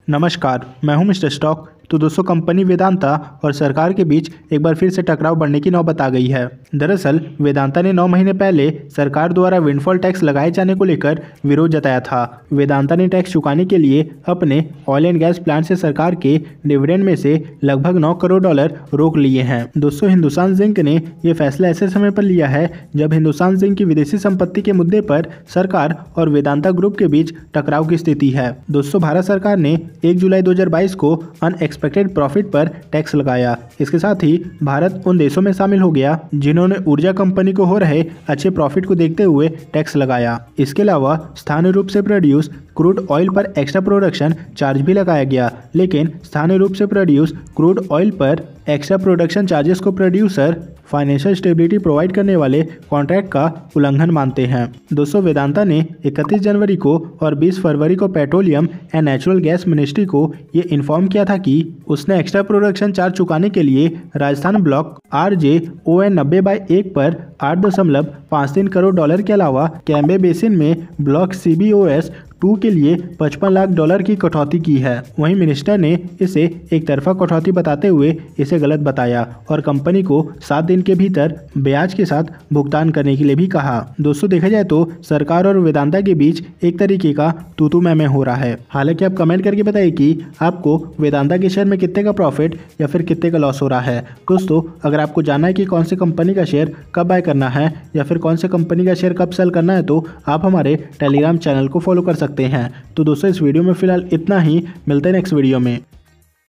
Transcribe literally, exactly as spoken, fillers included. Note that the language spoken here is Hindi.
नमस्कार, मैं हूं मिस्टर स्टॉक। तो दोस्तों, कंपनी वेदांता और सरकार के बीच एक बार फिर से टकराव बढ़ने की नौबत आ गई है। दरअसल वेदांता ने नौ महीने पहले सरकार द्वारा विंडफॉल टैक्स लगाए जाने को लेकर विरोध जताया था। वेदांता ने टैक्स चुकाने के लिए अपने ऑयल एंड गैस प्लांट से सरकार के डिविडेंड में से लगभग नौ करोड़ डॉलर रोक लिए हैं। दोस्तों, हिंदुस्तान जिंक ने यह फैसला ऐसे समय पर लिया है जब हिंदुस्तान जिंक की विदेशी संपत्ति के मुद्दे पर सरकार और वेदांता ग्रुप के बीच टकराव की स्थिति है। दोस्तों, भारत सरकार ने एक जुलाई दो हज़ार बाईस को अनएक्सपेक्टेड प्रॉफिट पर टैक्स लगाया। इसके साथ ही भारत उन देशों में शामिल हो गया जिन्होंने ऊर्जा कंपनी को हो रहे अच्छे प्रॉफिट को देखते हुए टैक्स लगाया। इसके अलावा स्थानीय रूप से प्रोड्यूस क्रूड ऑयल पर एक्स्ट्रा प्रोडक्शन चार्ज भी लगाया गया, लेकिन स्थानीय रूप से प्रोड्यूस क्रूड ऑयल पर एक्स्ट्रा प्रोडक्शन चार्जेस को प्रोड्यूसर फाइनेंशियल स्टेबिलिटी प्रोवाइड करने वाले कॉन्ट्रैक्ट का उल्लंघन मानते हैं। दोस्तों, वेदांता ने इकतीस जनवरी को और बीस फरवरी को petroleum and natural gas ministry को ये इन्फॉर्म किया था कि उसने एक्स्ट्रा प्रोडक्शन चार्ज चुकाने के लिए Rajasthan block R J O N नब्बे बाई एक पर आठ दशमलव पाँच तीन करोड़ डॉलर के अलावा कैम्बे बेसिन में block C B O S two के लिए पचपन लाख डॉलर की कटौती की है। वहीं मिनिस्टर ने इसे एक तरफा कटौती बताते हुए इसे गलत बताया और कंपनी को सात दिन के भीतर ब्याज के साथ भुगतान करने के लिए भी कहा। दोस्तों, देखा जाए तो सरकार और वेदांता के बीच एक तरीके का तू तू मैं मैं हो रहा है। हालांकि आप कमेंट करके बताइए कि आपको वेदांता के शेयर में कितने का प्रॉफिट या फिर कितने का लॉस हो रहा है। दोस्तों, अगर आपको जानना है कि कौन सी कंपनी का शेयर कब बाय करना है या फिर कौन सी कंपनी का शेयर कब सेल करना है, तो आप हमारे टेलीग्राम चैनल को फॉलो कर सकते हैं। तो दोस्तों, इस वीडियो में फिलहाल इतना ही। मिलते हैं नेक्स्ट वीडियो में।